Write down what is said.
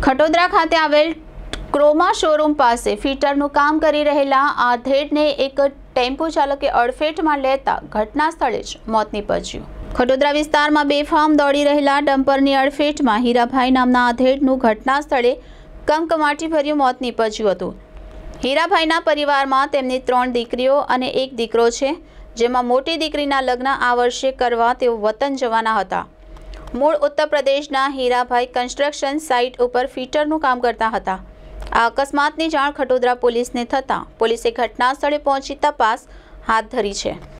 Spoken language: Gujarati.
ખટોદરા ખાતે આવેલ ક્રોમા શોરૂમ પાસે ફિટરનું કામ કરી રહેલા આધેડને એક ટેમ્પો ચાલકે અડફેટમાં લેતા ઘટના સ્થળે જ મોત નીપજ્યું। ખટોદરા વિસ્તારમાં બેફામ દોડી રહેલા ડમ્પરની અડફેટમાં હીરાભાઈ નામના આધેડનું ઘટના સ્થળે કમકમાટીભર્યું મોત નીપજ્યું હતું। હીરાભાઈના પરિવારમાં તેમની 3 દીકરીઓ અને 1 દીકરો છે, જેમાં મોટી દીકરીના લગ્ન આ વર્ષે કરવા તેઓ વતન જવાના હતા। મૂળ ઉત્તર પ્રદેશના હીરાભાઈ કન્સ્ટ્રક્શન સાઇટ ઉપર ફિટરનું કામ કરતા હતા। આ અકસ્માતની જાણ ખટોદરા પોલીસને થતાં પોલીસે ઘટના સ્થળે પહોંચી તપાસ હાથ ધરી છે।